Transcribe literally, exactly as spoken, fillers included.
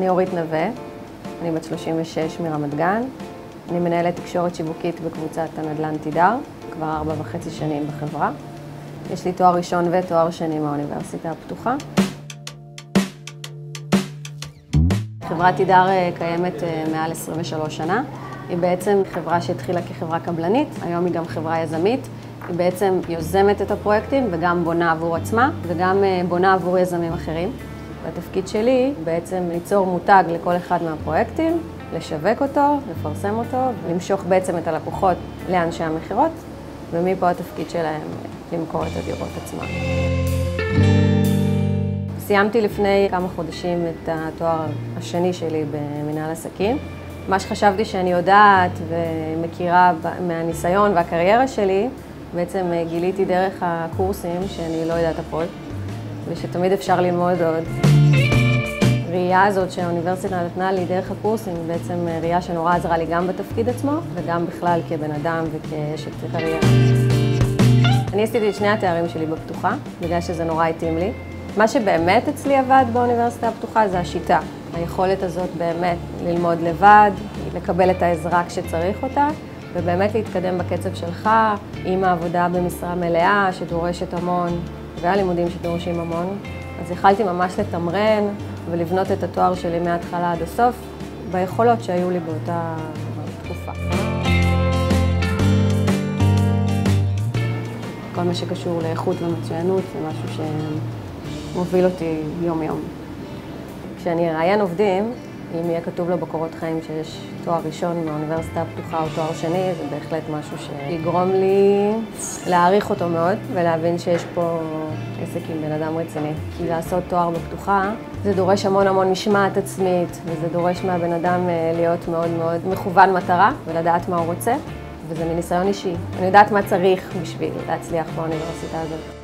אני אורית נווה, אני בת שלושים ושש מרמת גן. אני מנהלת תקשורת שיווקית בקבוצת הנדל"ן תידר, כבר ארבע וחצי שנים בחברה. יש לי תואר ראשון ותואר שני מהאוניברסיטה הפתוחה. חברת תידר קיימת מעל עשרים ושלוש שנה. היא בעצם חברה שהתחילה כחברה קבלנית, היום היא גם חברה יזמית. היא בעצם יוזמת את הפרויקטים וגם בונה עבור עצמה וגם בונה עבור יזמים אחרים. והתפקיד שלי בעצם ליצור מותג לכל אחד מהפרויקטים, לשווק אותו, לפרסם אותו, למשוך בעצם את הלקוחות לאנשי המכירות, ומפה התפקיד שלהם למכור את הדירות עצמן. סיימתי לפני כמה חודשים את התואר השני שלי במנהל עסקים. מה שחשבתי שאני יודעת ומכירה מהניסיון והקריירה שלי, בעצם גיליתי דרך הקורסים שאני לא יודעת הכל, ושתמיד אפשר ללמוד עוד. הראייה הזאת שהאוניברסיטה נתנה לי דרך הקורסים, היא בעצם ראייה שנורא עזרה לי גם בתפקיד עצמו, וגם בכלל כבן אדם וכאשת קריירה. אני עשיתי את שני התארים שלי בפתוחה, בגלל שזה נורא התאים לי. מה שבאמת אצלי עבד באוניברסיטה הפתוחה זה השיטה. היכולת הזאת באמת ללמוד לבד, לקבל את העזרה כשצריך אותה, ובאמת להתקדם בקצב שלך עם העבודה במשרה מלאה שדורשת המון, והלימודים שדורשים המון. אז יכלתי ממש לתמרן ולבנות את התואר שלי מההתחלה עד הסוף, ביכולות שהיו לי באותה תקופה. כל מה שקשור לאיכות ומצוינות זה משהו שמוביל אותי יום-יום. כשאני אראיין עובדים, אם יהיה כתוב לו בקורות חיים שיש תואר ראשון מהאוניברסיטה הפתוחה או תואר שני, זה בהחלט משהו שיגרום לי להעריך אותו מאוד ולהבין שיש פה עסק עם בן אדם רציני. כי לעשות תואר בפתוחה זה דורש המון המון משמעת עצמית, וזה דורש מהבן אדם להיות מאוד מאוד מכוון מטרה ולדעת מה הוא רוצה, וזה מניסיון אישי. אני יודעת מה צריך בשביל להצליח באוניברסיטה הזאת.